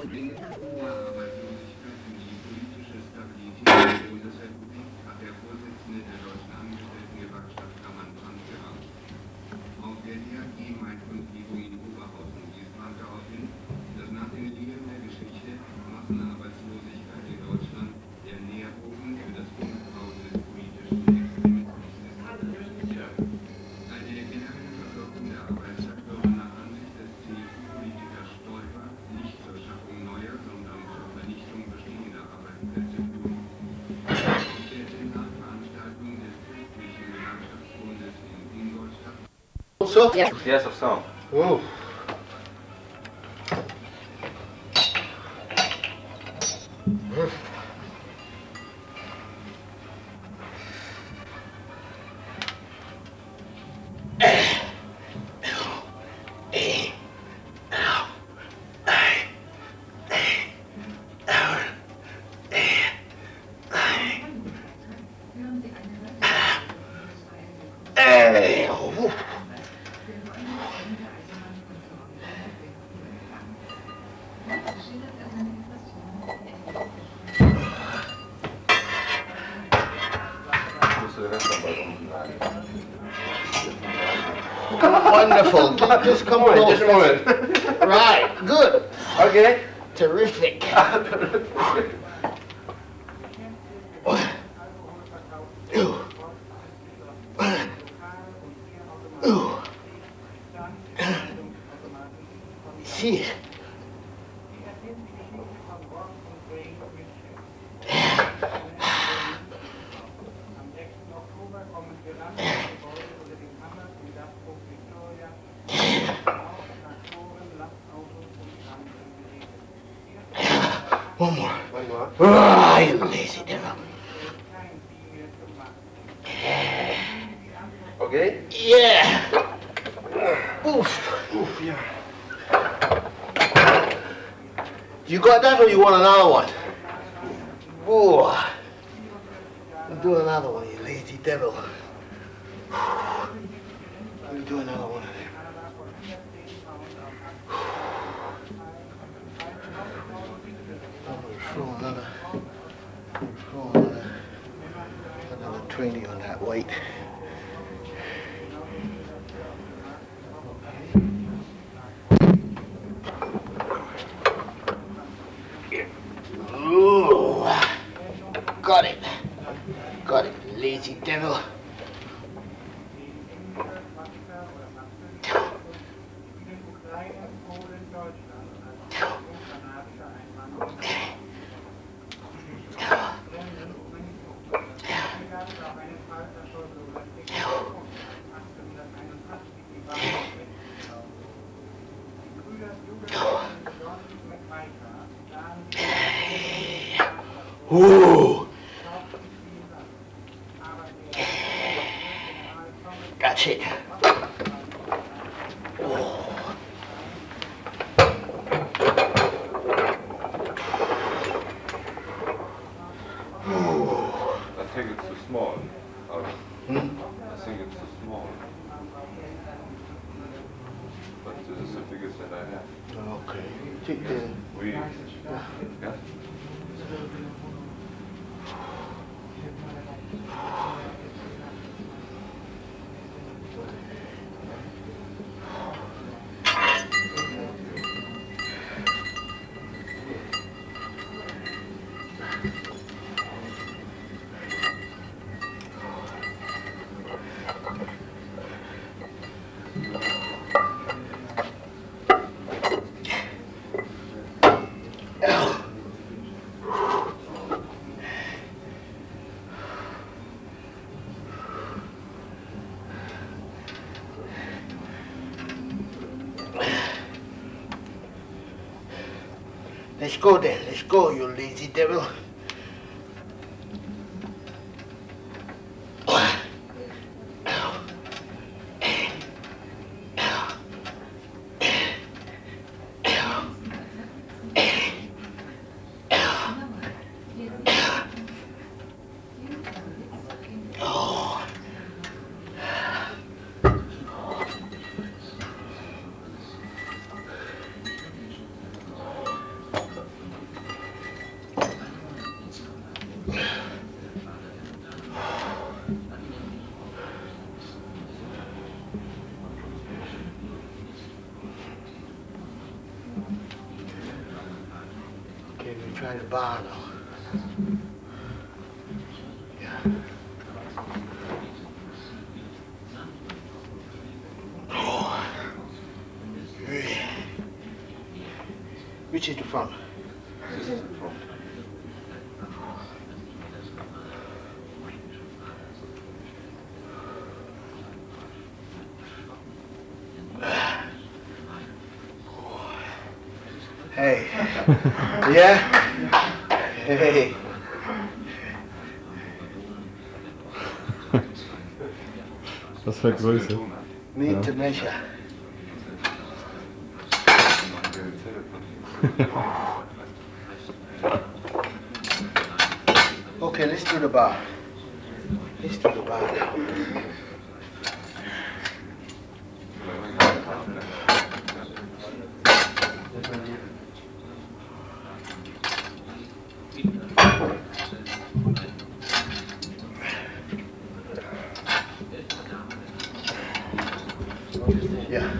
So? Yes, of so. Oh. Wonderful. Just come on. Just a moment. Right. Good. Okay. Terrific. See. One more. One more. Ah, you lazy devil. Okay? Yeah. Oof. Oof, yeah. You got that or you want another one? Ooh. Do another one, you lazy devil. Let me do another one of them. Throw another 20 on that weight. Ooh, got it. Got it, lazy devil. Ooh. That's it. Oh. I think it's too small. Hmm? I think it's too small. But this is the biggest that I have. Okay. Take the... We, yeah. Let's go then. Let's go, you lazy devil. Okay, we try the bar now. Yeah. Oh. Which is the front? This is the front. Hey. Yeah? Hey. Was für Größe? Need to measure. Okay, let's do the bar. Let's do the bar now. Yeah,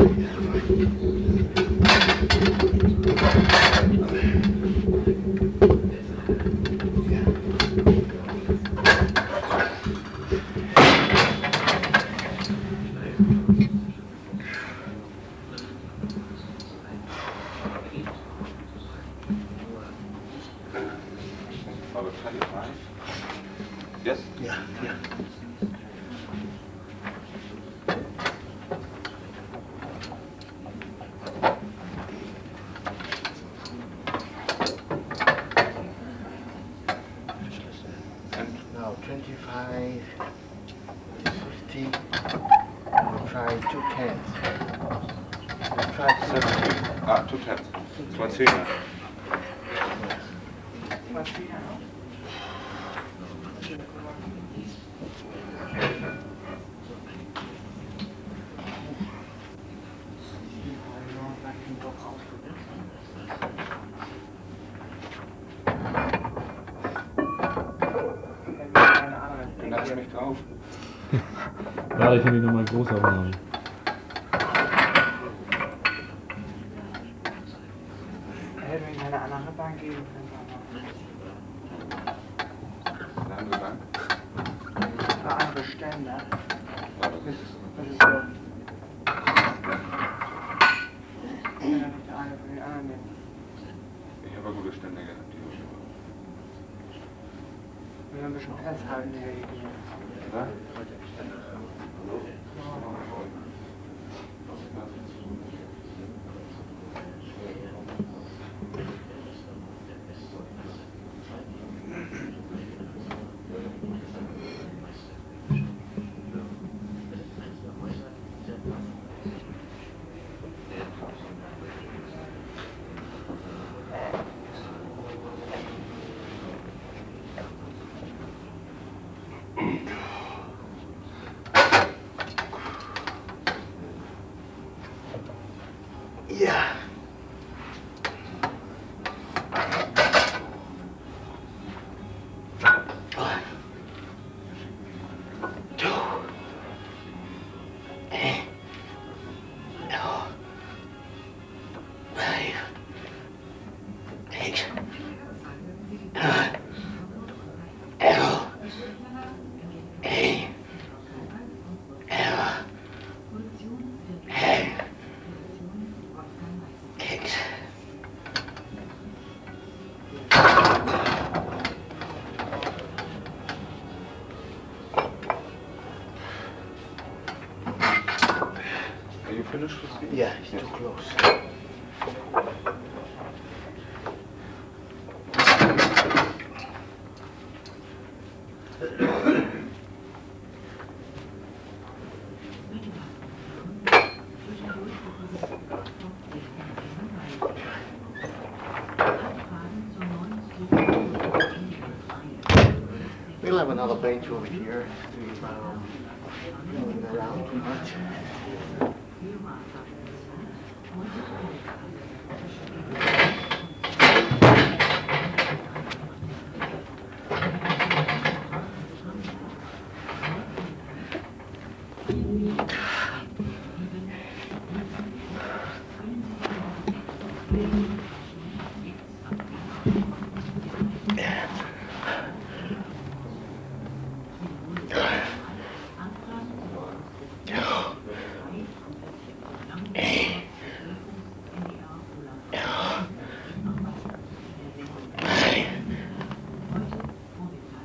About 25? Yes? yeah, yeah. Now 25, 50, we'll try 2 cans. We'll try 17. Ah, 2 10. 20 now. Lass mich drauf. Ja, ich kann die nochmal groß aufnehmen. Hätten wir keine andere Bank geben können. Eine andere Bank? Eine andere Stände. Aber Das ist so. Ich kann nicht eine von den anderen nehmen. ich habe gute Stände gehabt. Wir haben ein bisschen festhalten, die wir gegeben. Ja? Yeah. One, 2, 8, 5, 6, 9, 11, 8, 11, 10, 6. Are you finished with me? Yeah, it's too close. We'll have another bench over here to moving around too much.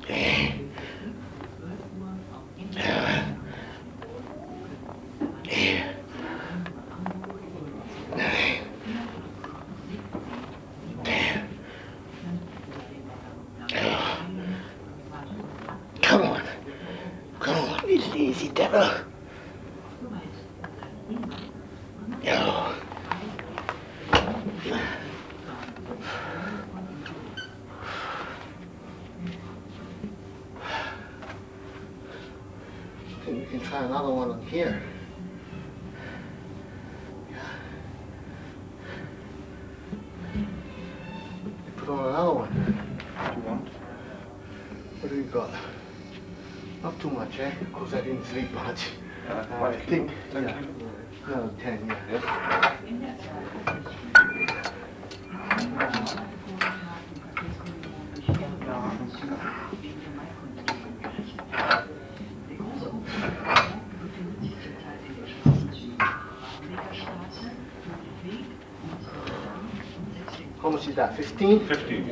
Come on. Come on. It's easy, devil. Oh. I think we can try another one on here. Put on another one. What do you want? What do we got? Not too much, eh? Because I didn't sleep much. I 5 think, kilo? 10 yeah. kilo? No, 10, yeah. Yes? How much is that? 15? 15.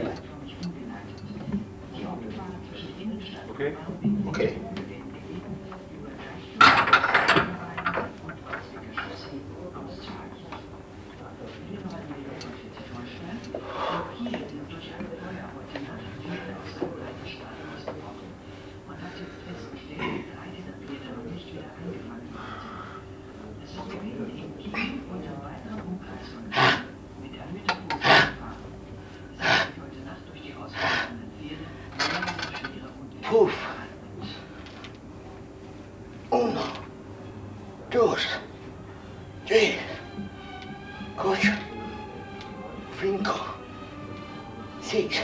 Okay? Okay. Poof. Uno, dos, tres, cuatro, cinco, seis,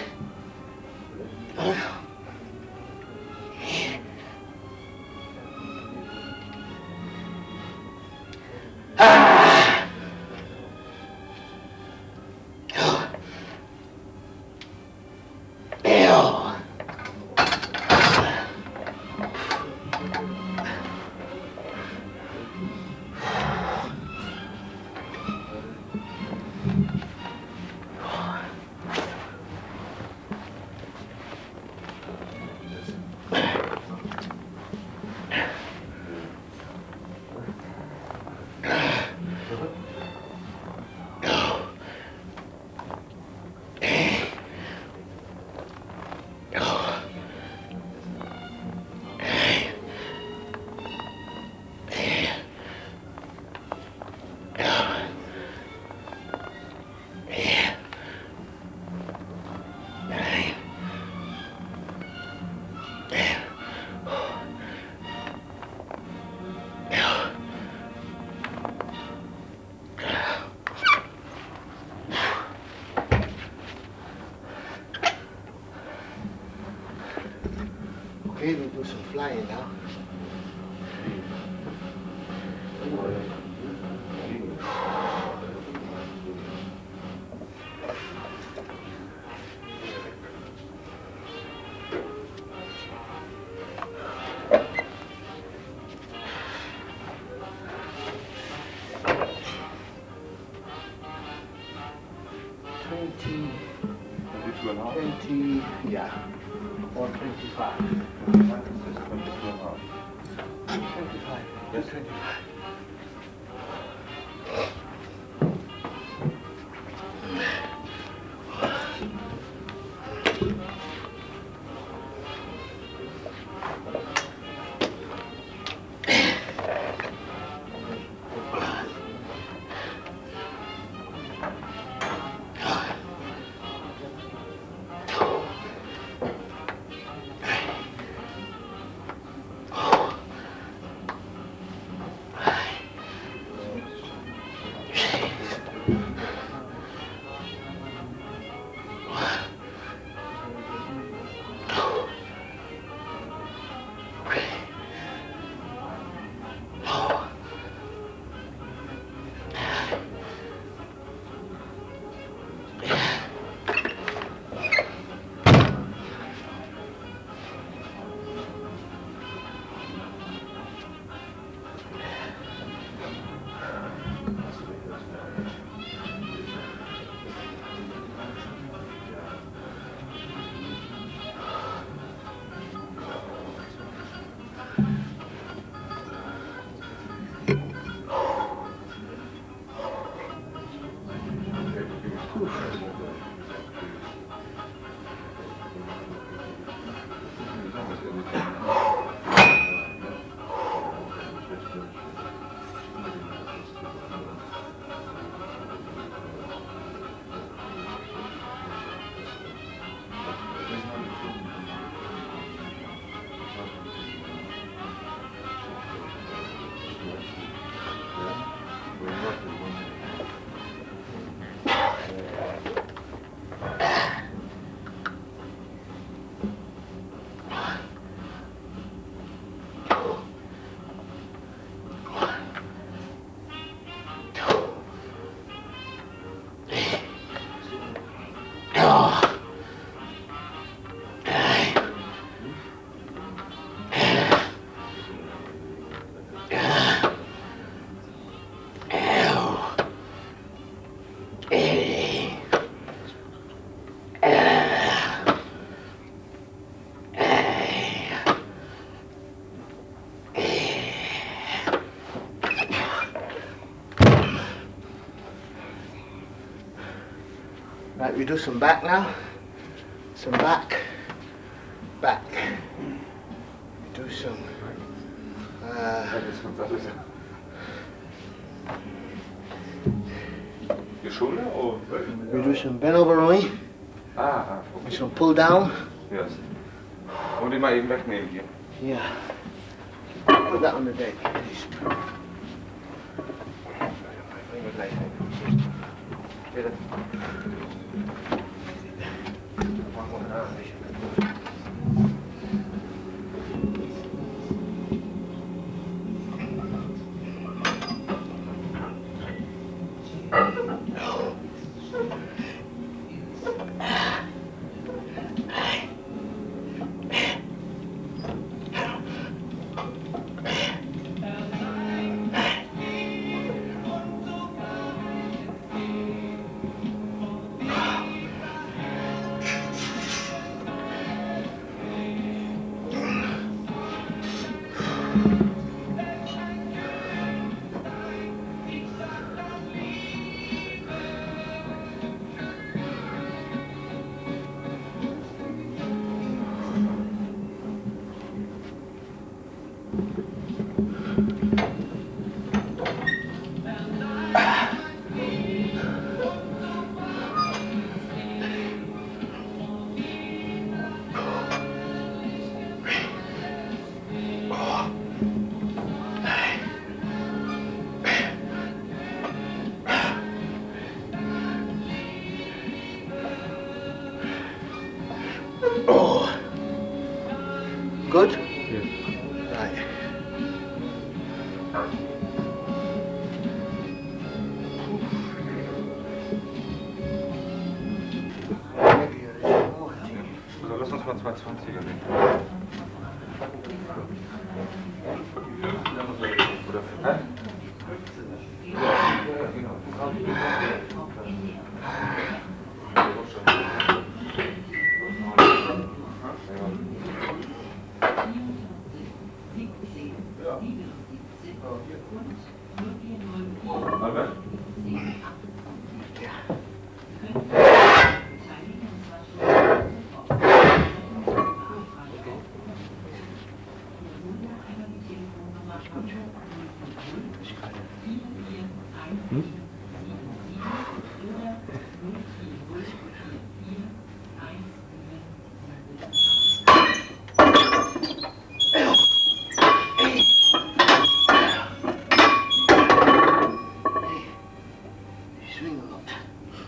Okay, we'll do some flying now. Yeah, or 25. 25. Yes. 25. We do some back now. Some back. Back. We do some. Your shoulder or? We do some bend over rowing. Okay. Some pull down. Yes. Moet die maar even wegnemen hier. Yeah. Put that on the deck, please. Good? Yes. Right. Maybe a little more. Lass uns mal 220er nehmen. Oder hä? Albert? Swing a lot.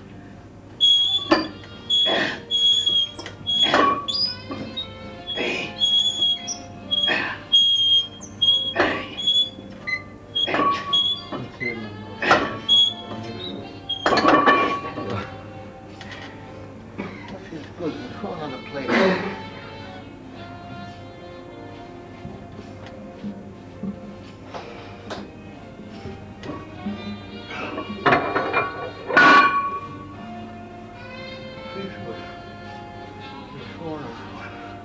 That feels good. We'll throw another plate. Feels good. Let's throw another one.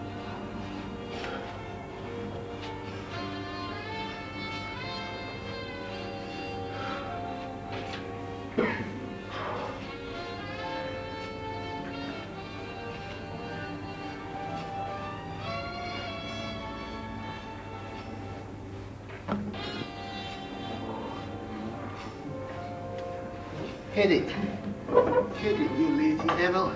Hit it. Hit it, you lazy devil.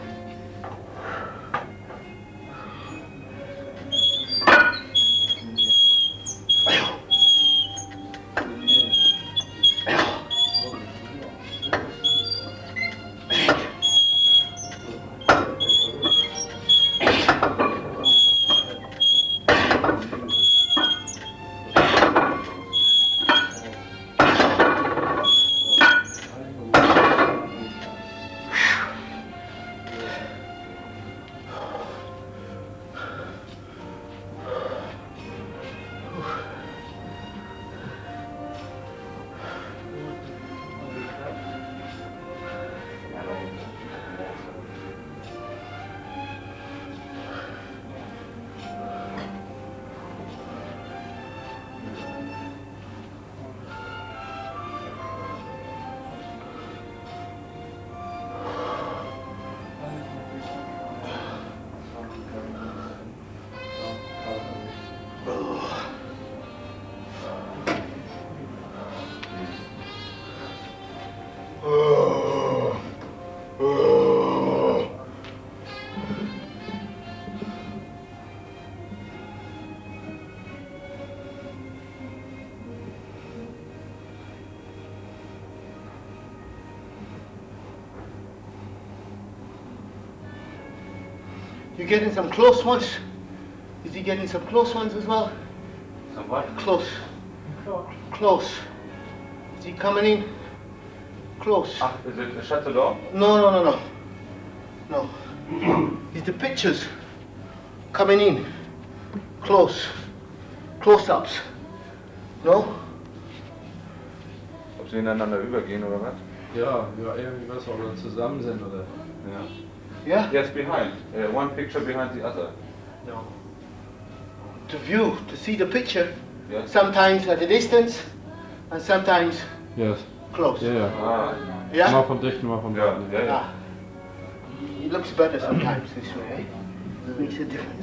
You getting some close ones? Is he getting some close ones as well? Some what? Close. Close. Is he coming in? Close. Ah, is it shut the door? No. No. Is the pictures coming in? Close. Close-ups. No? Ob sie ineinander übergehen oder was? Ja, irgendwie was, oder zusammen sind oder. Ja. Yeah? Yes, behind. One picture behind the other. No. To view, to see the picture, Yes. sometimes at a distance and sometimes Yes. close. Ja, ja. Ah, Mal Yeah? von dicht, mal von ja, beiden. ja, ja. Ah. It looks better sometimes this way, eh? Makes a difference.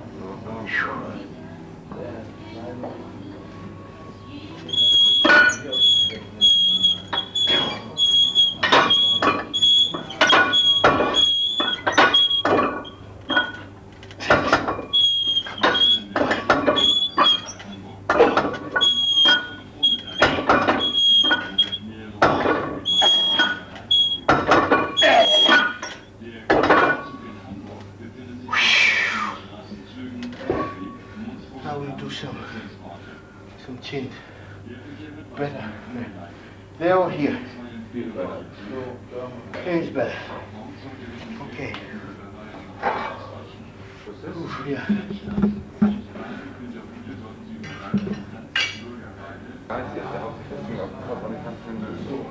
Now we do some chin. Better. There or here? Viel weiter. Here is better. Okay. Was ist? Oof, yeah. Nein, sie hat ja auch die Festung auf dem Kopf und ich kann es nicht so.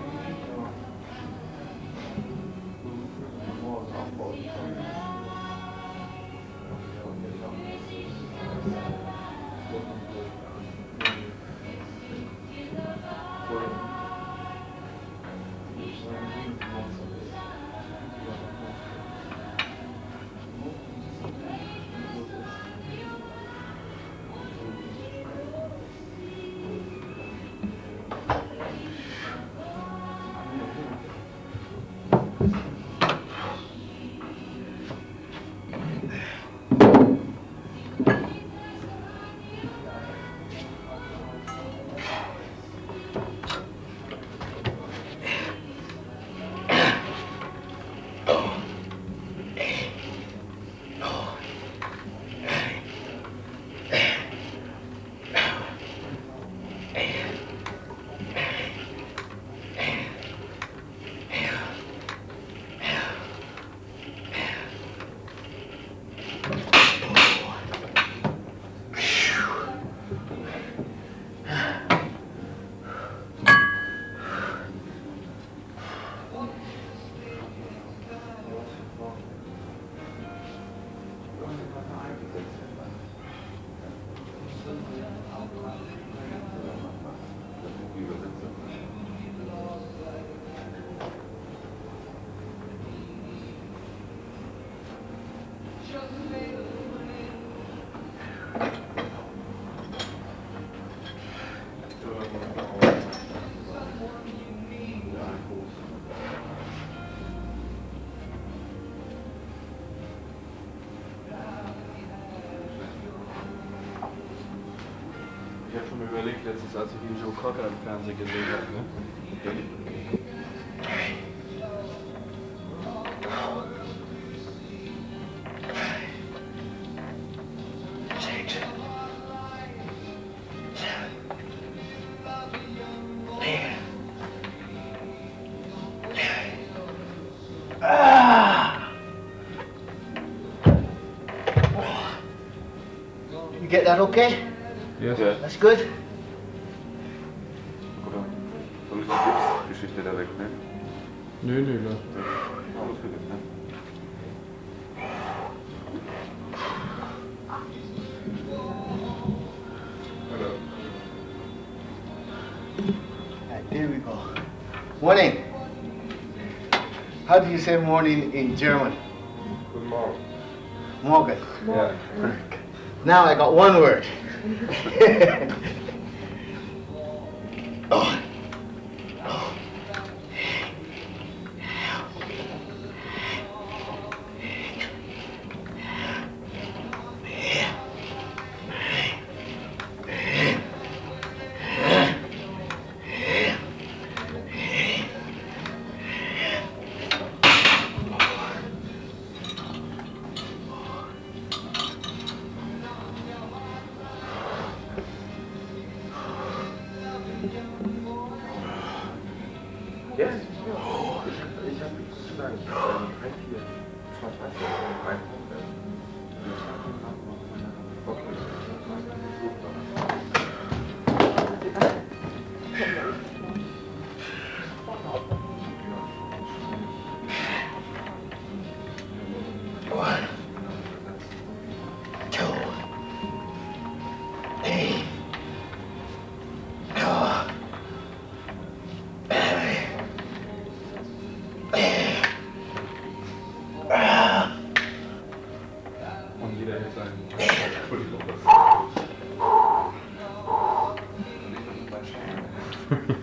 Ich habe schon mal überlegt, letztens, als ich den Joe Cocker im Fernsehen gesehen habe, ne? You get that okay? Yes. Ja. That's good? Oder soll ich die Gipsgeschichte da wegnehmen? Nö, Ja, alles für dich, ne? Hallo. Right, there we go. Morning. How do you say morning in German? Guten Morgen. Morgen. Ja. Now I got one word. Oh. Oh. Leave him in my chair.